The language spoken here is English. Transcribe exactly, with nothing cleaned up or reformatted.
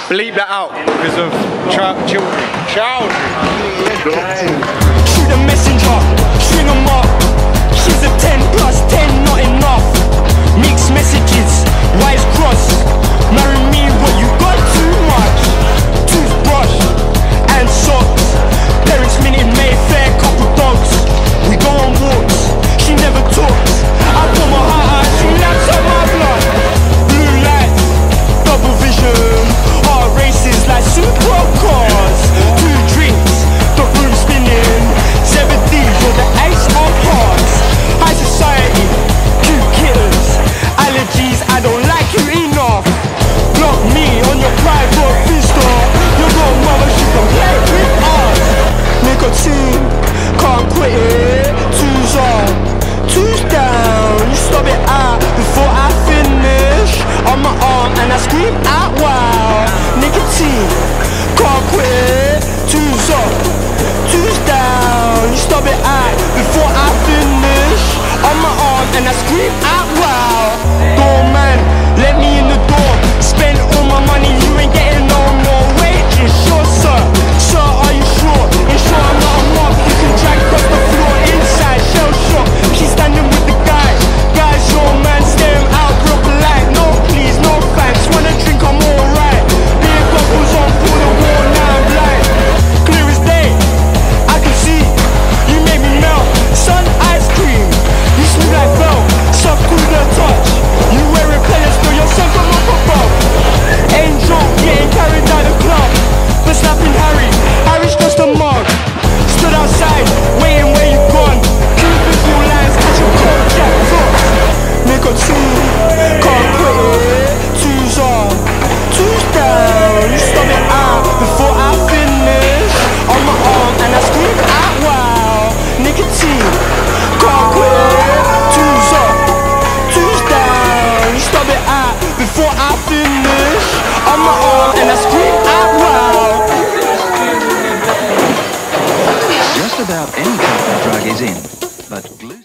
Bleep that out because of child children. Children. Shoot a messenger, string 'em up. She's a ten plus ten, not enough. Mixed messages, wise cross. Marry me, what you got too much. Toothbrush and socks. Parents minted Mayfair, couple dogs. We go on walks, she never talks. I put my heart out, she laps up my blood. Blue lights, double vision. Heart races like supercars. Two drinks, the room spinning. Seventies, you're the ace of hearts. High society, cute kittens. Allergies, I don't like you enough. Block me on your private vista. Your little mother, she can play with us. Nicotine, can't quit it. Two's up, two's down. You stop it out before I finish. On my arm and I scream out wow. Nicotine, can't quit it. Two's up, two's down. You stop it out before I finish. On my arm and I scream out wow. Doorman, let me in the door. Spend all my money, you ain't getting no more wages. Sure sir, sir are you sure? Ensure I'm not a mob. You can drag across the floor inside. Shell shock, she's standing with the guys. Guys, your man, stare him out real polite. No please, no thanks, wanna drink, I'm alright. Beer goggles on, pull the wall, now I'm blind. Clear as day, I can see. You make me melt, sun ice cream. You smooth like felt, soft through the touch. You wearing pellets, though you're sent from up above. Angel, getting carried out the club. The snapping Harry, Harry's just a mug. Stood outside, waiting where you gone. Cubicle lines, catch a cold jack foot. Nicotine, can't quit it. Two's on, two's down. You stop it out before I finish. On my arm and I scream out wow. Nicotine, can't quit it. Two's up, two's down. You stop it out before I finish. On my arm